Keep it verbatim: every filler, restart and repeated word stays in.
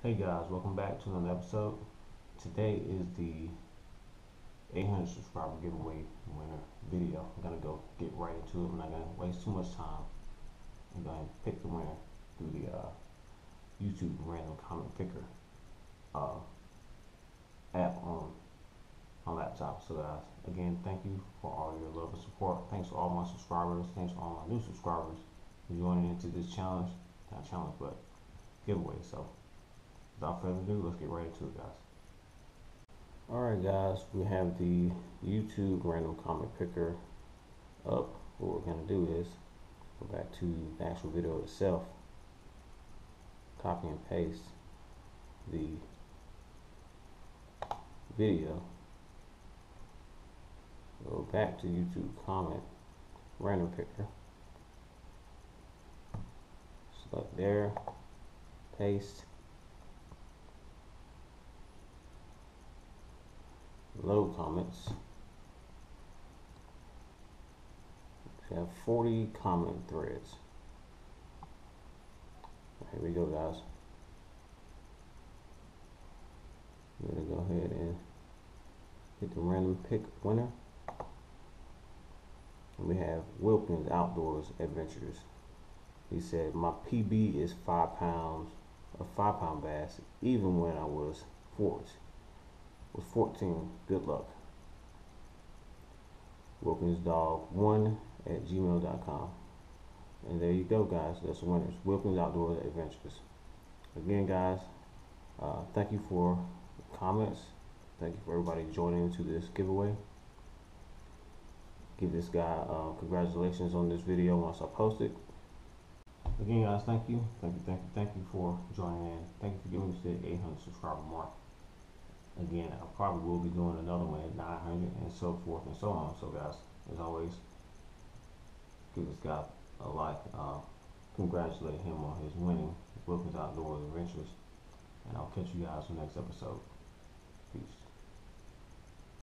Hey guys, welcome back to another episode. Today is the eight hundred subscriber giveaway winner video. I'm gonna go get right into it. I'm not gonna waste too much time. I'm gonna pick the winner through the uh, YouTube random comment picker uh, app on my laptop. So guys, again, thank you for all your love and support. Thanks to all my subscribers. Thanks to all my new subscribers for joining into this challenge. Not challenge, but giveaway. So without further ado, let's get right into it, guys. Alright guys, we have the YouTube random comment picker up. What we're going to do is go back to the actual video itself, copy and paste the video, go back to YouTube comment, random picker, select there, paste, load comments. We have forty comment threads. Here we go, guys. I'm gonna go ahead and hit the random pick winner. And we have Wilkins Outdoors Adventures. He said, my P B is five pounds, a five pound bass, even when I was fourteen. Was fourteen. Good luck. Wilkins Dog one at gmail dot com. And there you go, guys. That's the winners. Wilkins Outdoors Adventures. Again, guys, uh, thank you for the comments. Thank you for everybody joining into this giveaway. Give this guy uh, congratulations on this video once I post it. Again, guys, thank you. Thank you, thank you, thank you for joining in. Thank you for getting me to the eight hundred subscriber mark. Again, I probably will be doing another one at nine hundred and so forth and so on. So guys, as always, give this guy a like, uh, congratulate him on his winning Wilkins Outdoors Adventures, and I'll catch you guys in the next episode. Peace.